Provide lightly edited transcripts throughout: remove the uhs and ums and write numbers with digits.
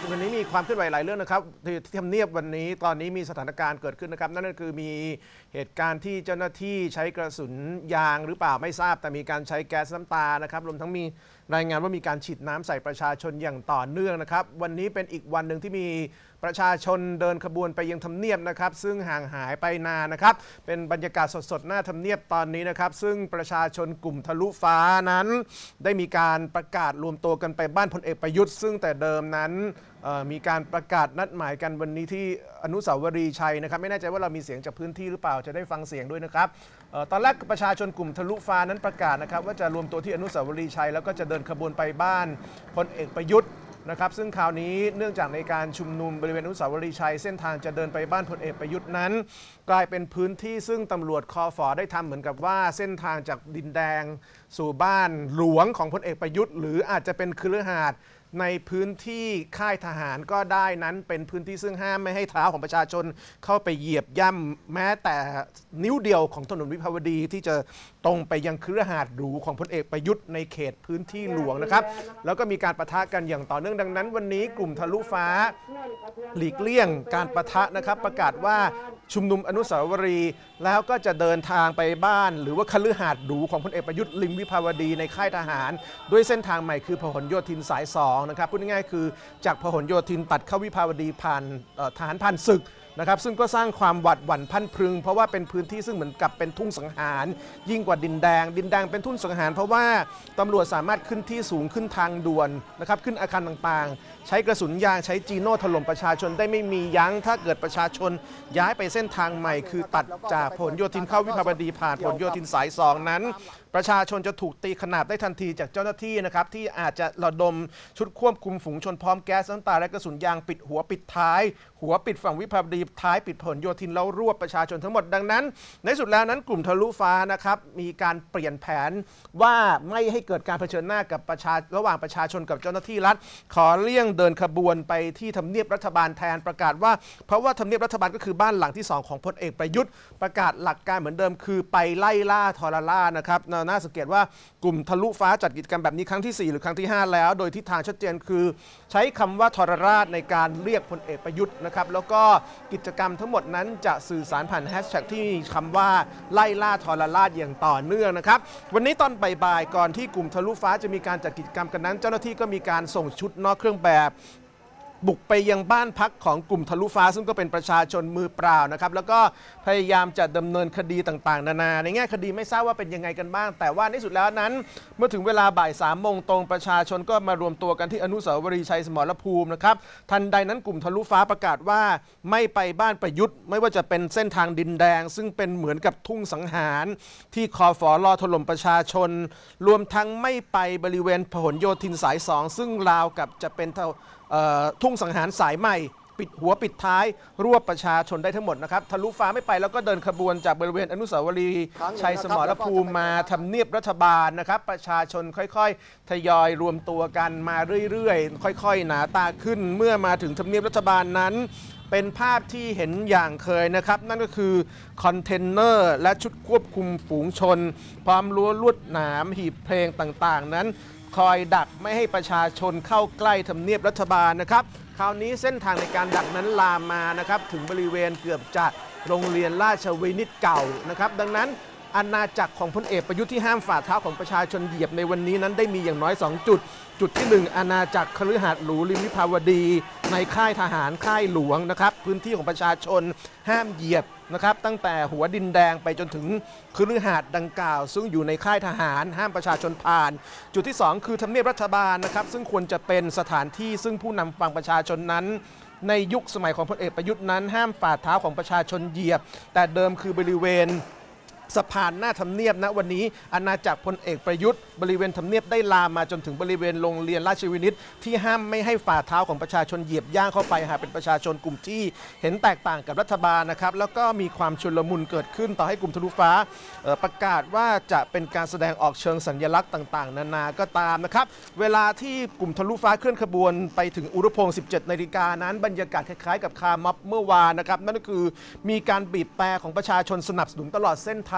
วันนี้มีความเคลื่อนไหวหลายเรื่องนะครับที่ทำเนียบวันนี้ตอนนี้มีสถานการณ์เกิดขึ้นนะครับนั่นก็คือมีเหตุการณ์ที่เจ้าหน้าที่ใช้กระสุนยางหรือเปล่าไม่ทราบแต่มีการใช้แก๊สน้ำตานะครับรวมทั้งมีรายงานว่ามีการฉีดน้ำใส่ประชาชนอย่างต่อเนื่องนะครับวันนี้เป็นอีกวันหนึ่งที่มีประชาชนเดินขบวนไปยังทำเนียบนะครับซึ่งห่างหายไปนานนะครับเป็นบรรยากาศสดๆหน้าทำเนียบตอนนี้นะครับซึ่งประชาชนกลุ่มทะลุฟ้านั้นได้มีการประกาศรวมตัวกันไปบ้านพลเอกประยุทธ์ซึ่งแต่เดิมนั้นมีการประกาศนัดหมายกันวันนี้ที่อนุสาวรีย์ชัยนะครับไม่แน่ใจว่าเรามีเสียงจากพื้นที่หรือเปล่าจะได้ฟังเสียงด้วยนะครับตอนแรกประชาชนกลุ่มทะลุฟ้านั้นประกาศนะครับว่าจะรวมตัวที่อนุสาวรีย์ชัยแล้วก็จะเดินขบวนไปบ้านพลเอกประยุทธ์นะครับซึ่งคราวนี้เนื่องจากในการชุมนุมบริเวณอนุสาวรีย์ชัยเส้นทางจะเดินไปบ้านพลเอกประยุทธ์นั้นกลายเป็นพื้นที่ซึ่งตำรวจคฝ.ได้ทำเหมือนกับว่าเส้นทางจากดินแดงสู่บ้านหลวงของพลเอกประยุทธ์หรืออาจจะเป็นคฤหาสน์ในพื้นที่ค่ายทหารก็ได้นั้นเป็นพื้นที่ซึ่งห้ามไม่ให้เท้าของประชาชนเข้าไปเหยียบย่ำแม้แต่นิ้วเดียวของถนนวิภาวดีที่จะตรงไปยังคฤหาสน์หรูของพลเอกประยุทธ์ในเขตพื้นที่หลวงนะครับแล้วก็มีการปะทะกันอย่างต่อเนื่องดังนั้นวันนี้กลุ่มทะลุฟ้าหลีกเลี่ยงการปะทะนะครับประกาศว่าชุมนุมอนุสาวรีย์แล้วก็จะเดินทางไปบ้านหรือว่าคฤหาสน์หรูของพลเอกประยุทธ์ริมวิภาวดีในค่ายทหารด้วยเส้นทางใหม่คือพหลโยธินสาย2นะครับพูดง่ายๆคือจากพหลโยธินตัดเข้าวิภาวดีผ่านทหารผ่านศึกนะครับซึ่งก็สร้างความหวาดหวั่นพันพรึงเพราะว่าเป็นพื้นที่ซึ่งเหมือนกับเป็นทุ่งสังหารยิ่งกว่าดินแดงเป็นทุ่งสังหารเพราะว่าตำรวจสามารถขึ้นที่สูงขึ้นทางด่วนนะครับขึ้นอาคารต่างๆใช้กระสุนยางใช้จีโน่ถล่มประชาชนได้ไม่มียั้งถ้าเกิดประชาชนย้ายไปเส้นทางใหม่คือตัดจากพหลโยธินเข้าวิภาวดีผ่านพหลโยธินสาย2นั้นประชาชนจะถูกตีขนาบได้ทันทีจากเจ้าหน้าที่นะครับที่อาจจะระดมชุดควบคุมฝูงชนพร้อมแก๊สน้ำตาและกระสุนยางปิดหัวปิดท้ายหัวปิดฝั่งวิภาวดีท้ายปิดพหลโยธินแล้วรวบประชาชนทั้งหมดดังนั้นในสุดแล้วนั้นกลุ่มทะลุฟ้านะครับมีการเปลี่ยนแผนว่าไม่ให้เกิดการเผชิญหน้ากับระหว่างประชาชนกับเจ้าหน้าที่รัฐขอเลี่ยงเดินขบวนไปที่ทำเนียบรัฐบาลแทนประกาศว่าเพราะว่าทำเนียบรัฐบาลก็คือบ้านหลังที่2ของพลเอกประยุทธ์ประกาศหลักการเหมือนเดิมคือไปไล่ล่าทรราชนะครับน่าสังเกตว่ากลุ่มทะลุฟ้าจัดกิจกรรมแบบนี้ครั้งที่4หรือครั้งที่5แล้วโดยทิศทางชัดเจนคือใช้คำว่าทรราชในการเรียกพลเอกประยุทธ์นะครับแล้วก็กิจกรรมทั้งหมดนั้นจะสื่อสารผ่านแฮชแท็กที่มีคำว่าไล่ล่าทรราชอย่างต่อเนื่องนะครับวันนี้ตอนบ่ายๆก่อนที่กลุ่มทะลุฟ้าจะมีการจัดกิจกรรมกันนั้นเจ้าหน้าที่ก็มีการส่งชุดนอกเครื่องแบบบุกไปยังบ้านพักของกลุ่มทะลุฟ้าซึ่งก็เป็นประชาชนมือเปล่านะครับแล้วก็พยายามจะดำเนินคดีต่างๆนานาในแง่คดีไม่ทราบว่าเป็นยังไงกันบ้างแต่ว่าในสุดแล้วนั้นเมื่อถึงเวลาบ่าย3 โมงตรงประชาชนก็มารวมตัวกันที่อนุสาวรีย์ชัยสมรภูมินะครับทันใดนั้นกลุ่มทะลุฟ้าประกาศว่าไม่ไปบ้านประยุทธ์ไม่ว่าจะเป็นเส้นทางดินแดงซึ่งเป็นเหมือนกับทุ่งสังหารที่คฝ.ถล่มประชาชนรวมทั้งไม่ไปบริเวณพหลโยธินสาย2ซึ่งราวกับจะเป็นทุ่งสังหารสายใหม่ปิดหัวปิดท้ายรวบประชาชนได้ทั้งหมดนะครับทะลุฟ้าไม่ไปแล้วก็เดินขบวนจากบริเวณอนุสาวรีย์ชัยสมรภูมิมาทำเนียบรัฐบาลนะครับประชาชนค่อยๆทยอยรวมตัวกันมาเรื่อยๆค่อยๆหนาตาขึ้นเมื่อมาถึงทำเนียบรัฐบาลนั้นเป็นภาพที่เห็นอย่างเคยนะครับนั่นก็คือคอนเทนเนอร์และชุดควบคุมฝูงชนพร้อมรั้วลวดหนามหีบเพลงต่างๆนั้นคอยดักไม่ให้ประชาชนเข้าใกล้ทำเนียบรัฐบาลนะครับคราวนี้เส้นทางในการดักนั้นลามมานะครับถึงบริเวณเกือบจะโรงเรียนราชวินิตเก่านะครับดังนั้นอาณาจักรของพลเอกประยุทธ์ที่ห้ามฝ่าเท้าของประชาชนเหยียบในวันนี้นั้นได้มีอย่างน้อย2จุดที่1อาณาจักรคฤหาสน์หรูริมวิภาวดีในค่ายทหารค่ายหลวงนะครับพื้นที่ของประชาชนห้ามเหยียบนะครับตั้งแต่หัวดินแดงไปจนถึงคฤหาสน์ดังกล่าวซึ่งอยู่ในค่ายทหารห้ามประชาชนผ่านจุดที่2คือทำเนียบรัฐบาลนะครับซึ่งควรจะเป็นสถานที่ซึ่งผู้นำฟังประชาชนนั้นในยุคสมัยของพลเอกประยุทธ์นั้นห้ามฝ่าเท้าของประชาชนเหยียบแต่เดิมคือบริเวณสะพานหน้าทำเนียบนะวันนี้อาณาจักรพลเอกประยุทธ์บริเวณทำเนียบได้ลามมาจนถึงบริเวณโรงเรียนราชวินิตที่ห้ามไม่ให้ฝ่าเท้าของประชาชนเหยียบย่างเข้าไปหากเป็นประชาชนกลุ่มที่เห็นแตกต่างกับรัฐบาลนะครับแล้วก็มีความชุลมุนเกิดขึ้นต่อให้กลุ่มทะลุฟ้าประกาศว่าจะเป็นการแสดงออกเชิงสัญลักษณ์ต่างๆนานาก็ตามนะครับเวลาที่กลุ่มทะลุฟ้าเคลื่อนขบวนไปถึงอุรุพงศ์17 นาฬิกานั้นบรรยากาศคล้ายๆกับคาร์ม็อบเมื่อวานนะครับนั่นก็คือมีการบีบแตรของประชาชนสนับสนุนตลอดเส้นท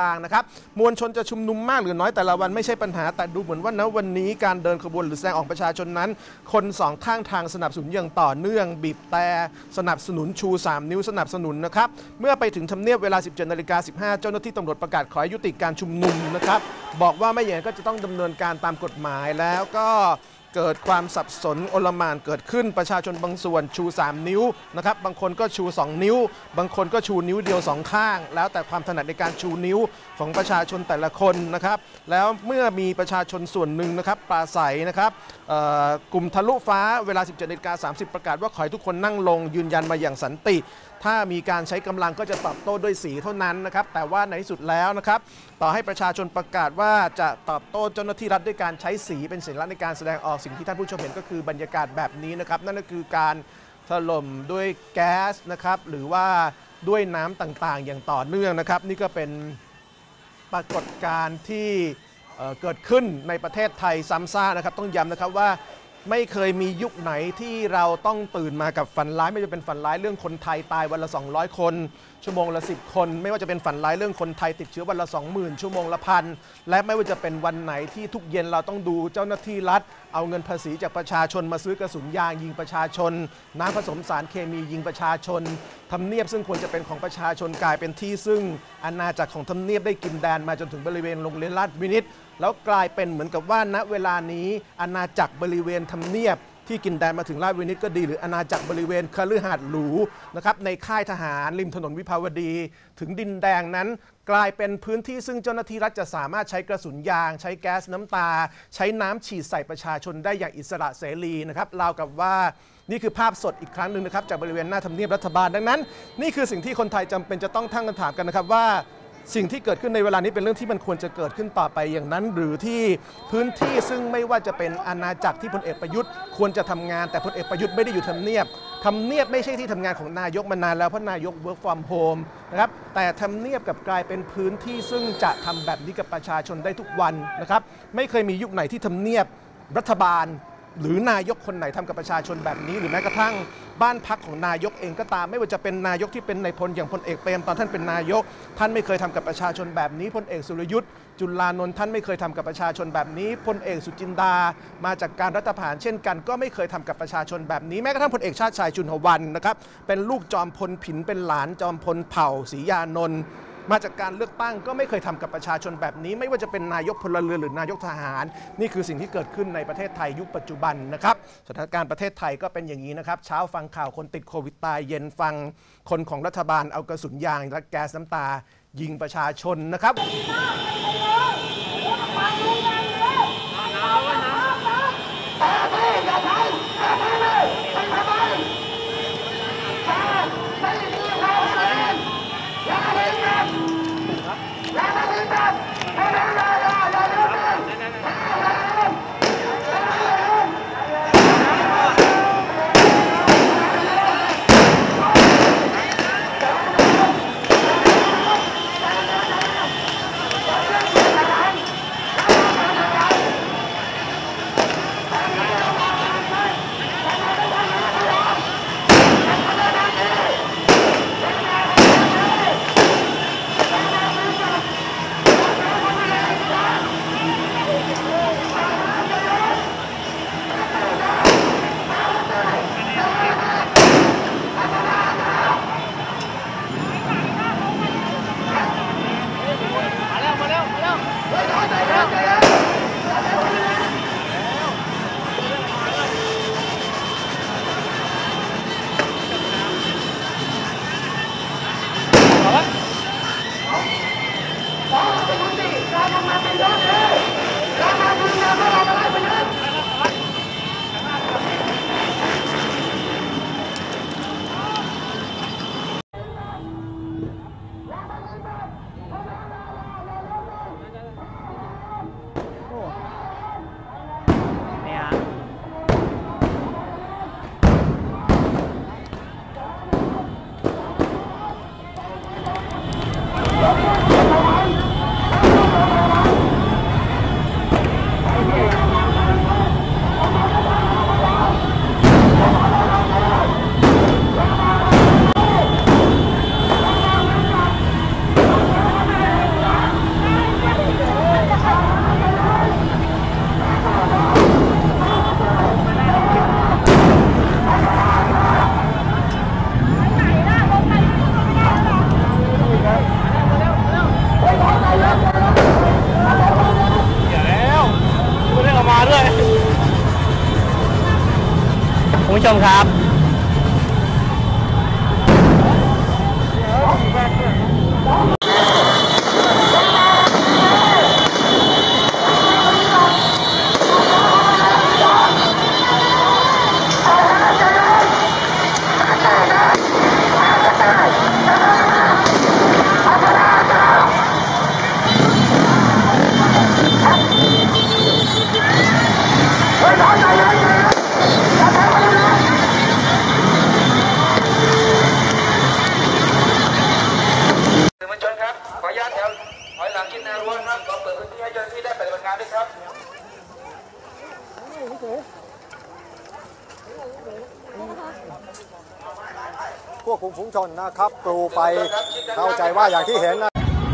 างนะครับมวลชนจะชุมนุมมากหรือน้อยแต่ละวันไม่ใช่ปัญหาแต่ดูเหมือนว่าณวันนี้การเดินขบวนหรือแสดงออกประชาชนนั้นคนสองข้างทางสนับสนุนอย่างต่อเนื่องบีบแต่สนับสนุนชู3นิ้วสนับสนุนนะครับเมื่อไปถึงทำเนียบเวลา 17:15 เจ้าหน้าที่ตำรวจประกาศขอให้ยุติการชุมนุมนะครับบอกว่าไม่อย่างนั้นก็จะต้องดำเนินการตามกฎหมายแล้วก็เกิดความสับสนโอลหม่านเกิดขึ้นประชาชนบางส่วนชู3นิ้วนะครับบางคนก็ชู2นิ้วบางคนก็ชูนิ้วเดียว2ข้างแล้วแต่ความถนัดในการชูนิ้วของประชาชนแต่ละคนนะครับแล้วเมื่อมีประชาชนส่วนหนึ่งนะครับปราศัยนะครับกลุ่มทะลุฟ้าเวลา 17:30 ประกาศว่าขอให้ทุกคนนั่งลงยืนยันมาอย่างสันติถ้ามีการใช้กำลังก็จะตอบโต้ด้วยสีเท่านั้นนะครับแต่ว่าในที่สุดแล้วนะครับต่อให้ประชาชนประกาศว่าจะตอบโต้เจ้าหน้าที่รัฐด้วยการใช้สีเป็นสัญลักษณ์ในการแสดงออกสิ่งที่ท่านผู้ชมเห็นก็คือบรรยากาศแบบนี้นะครับนั่นก็คือการถล่มด้วยแก๊สนะครับหรือว่าด้วยน้ำต่างๆอย่างต่อเนื่องนะครับนี่ก็เป็นปรากฏการณ์ที่เกิดขึ้นในประเทศไทยซ้ำซากนะครับต้องย้ำนะครับว่าไม่เคยมียุคไหนที่เราต้องตื่นมากับฝันร้ายไม่ว่าจะเป็นฝันร้ายเรื่องคนไทยตายวันละ200 คนชั่วโมงละ10 คนไม่ว่าจะเป็นฝันร้ายเรื่องคนไทยติดเชื้อวันละ 20,000 ชั่วโมงละพันและไม่ว่าจะเป็นวันไหนที่ทุกเย็นเราต้องดูเจ้าหน้าที่รัฐเอาเงินภาษีจากประชาชนมาซื้อกระสุนยางยิงประชาชนน้ำผสมสารเคมียิงประชาชนทำเนียบซึ่งควรจะเป็นของประชาชนกลายเป็นที่ซึ่งอาณาจักรของทำเนียบได้กินแดนมาจนถึงบริเวณโรงเรียนราชวินิตแล้วกลายเป็นเหมือนกับว่าณเวลานี้อาณาจักรบริเวณทำเนียบที่กินแดนมาถึงราชวินิตก็ดีหรืออาณาจักรบริเวณคฤหาสน์หรูนะครับในค่ายทหารริมถนนวิภาวดีถึงดินแดงนั้นกลายเป็นพื้นที่ซึ่งเจ้าหน้าที่รัฐจะสามารถใช้กระสุนยางใช้แก๊สน้ำตาใช้น้ำฉีดใส่ประชาชนได้อย่างอิสระเสรีนะครับราวกับว่านี่คือภาพสดอีกครั้งหนึ่งนะครับจากบริเวณหน้าทำเนียบรัฐบาลดังนั้นนี่คือสิ่งที่คนไทยจำเป็นจะต้องตั้งคำถามกันนะครับว่าสิ่งที่เกิดขึ้นในเวลานี้เป็นเรื่องที่มันควรจะเกิดขึ้นต่อไปอย่างนั้นหรือที่พื้นที่ซึ่งไม่ว่าจะเป็นอาณาจักรที่พลเอกประยุทธ์ควรจะทำงานแต่พลเอกประยุทธ์ไม่ได้อยู่ทำเนียบไม่ใช่ที่ทำงานของนายกมานานแล้วเพราะนายก work from home นะครับแต่ทำเนียบกับกลายเป็นพื้นที่ซึ่งจะทำแบบนี้กับประชาชนได้ทุกวันนะครับไม่เคยมียุคไหนที่ทำเนียบรัฐบาลหรือนายกคนไหนทำกับประชาชนแบบนี้หรือแม้กระทั่งบ้านพักของนายกเองก็ตามไม่ว่าจะเป็นนายกที่เป็นนายพลอย่างพลเอกเปรมตอนท่านเป็นนายกท่านไม่เคยทำกับประชาชนแบบนี้พลเอกสุรยุทธ์จุลานนท์ท่านไม่เคยทำกับประชาชนแบบนี้พลเอกสุจินดามาจากการรัฐประหารเช่นกันก็ไม่เคยทำกับประชาชนแบบนี้แม้กระทั่งพลเอกชาติชายชุนหวันนะครับเป็นลูกจอมพลผินเป็นหลานจอมพลเผ่าศรียานนท์มาจากการเลือกตั้งก็ไม่เคยทำกับประชาชนแบบนี้ไม่ว่าจะเป็นนายกพลเรือนหรือนายกทหารนี่คือสิ่งที่เกิดขึ้นในประเทศไทยยุคปัจจุบันนะครับสถานการณ์ประเทศไทยก็เป็นอย่างนี้นะครับเช้าฟังข่าวคนติดโควิดตายเย็นฟังคนของรัฐบาลเอากระสุนยางและแก๊สน้ำตายิงประชาชนนะครับคุณผู้ชมครับควบคุมฝูงชนนะครับกรูไปเข้าใจว่าอย่างที่เห็นนะ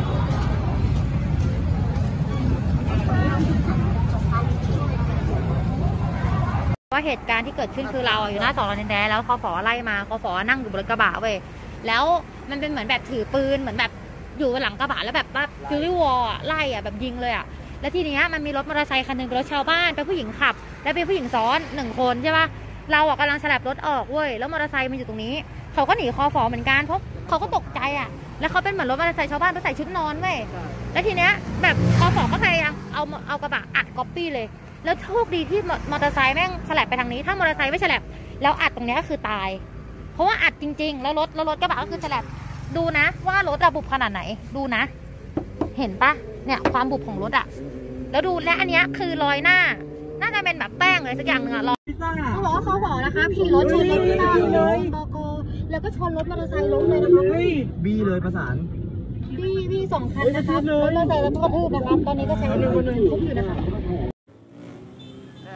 ว่าเหตุการณ์ที่เกิดขึ้นคือเราอยู่หน้าสอนอดินแดงแล้วคฝไล่มาคฝนั่งอยู่บนกระบะเว้ยแล้วมันเป็นเหมือนแบบถือปืนเหมือนแบบอยู่หลังกระบะแล้วแบบว่าฟิวรี่วอลไล่แบบยิงเลยแล้วทีนี้มันมีรถมอเตอร์ไซค์คันนึงเป็นรถชาวบ้านเป็นผู้หญิงขับและเป็นผู้หญิงซ้อน1 คนใช่ป่ะเรากำลังฉลับรถออกเว้ยแล้วมอเตอร์ไซค์มันอยู่ตรงนี้เขาก็หนีคฝเหมือนกันเพราะเขาก็ตกใจแล้วเขาเป็นเหมือนรถมอเตอร์ไซค์ชาวบ้านเขาใส่ชุดนอนเว้ยแล้วทีเนี้ยแบบคฝก็พยายามเอากระบะอัดก๊อปปี้เลยแล้วโชคดีที่มอเตอร์ไซค์แม่งฉลับไปทางนี้ถ้ามอเตอร์ไซค์ไม่ฉลับแล้วอัดตรงนี้ก็คือตายเพราะว่าอัดจริงๆแล้วรถกระบะก็คือฉลับดูนะว่ารถระบุขนาดไหนดูนะเห็นปะเนี่ยความบุบของรถแล้วดูและอันนี้คือรอยหน้าน่าจะเป็นแบบแป้งเลยสักอย่างหนึ่งรอยเขาบอกว่าเขาบอกนะคะขี่รถชนรถพิซซ่าเลยตกแล้วก็ชนรถมอเตอร์ไซค์ล้มเลยนะคะบีเลยประสานบี2 คันนะคะรถมอเตอร์ไซค์แล้วก็กระทืบนะคะตอนนี้ก็ใช้ทุบอยู่นะคะเนี่ย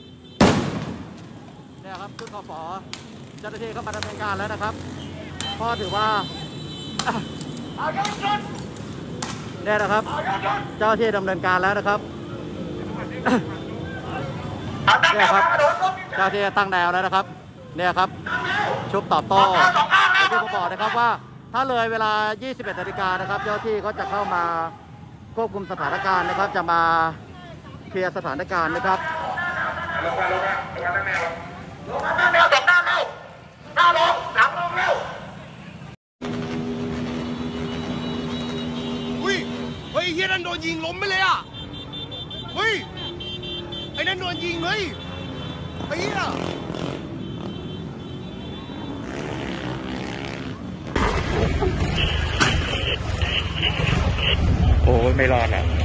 ครับขึ้นคฝเจ้าหน้าที่เข้ามาดำเนินการแล้วนะครับพ่อถือว่าเนี่ยนะครับเจ้าหน้าที่ดำเนินการแล้วนะครับเนี่ยครับเจ้าหน้าที่ตั้งแนวแล้วนะครับเนี่ยครับชุบตอบโต้ที่ผมบอกนะครับว่าถ้าเลยเวลา 21 นาฬิกานะครับเจ้าหน้าที่ก็จะเข้ามาควบคุมสถานการณ์นะครับจะมาเคลียร์สถานการณ์นะครับเฮ้ยเฮียนั่นโดนยิงล้มไปเลยเฮ้ยไอ้นั่นโดนยิงเฮ้ยไอ้เฮียโอ้ยไม่รอดอ่ะ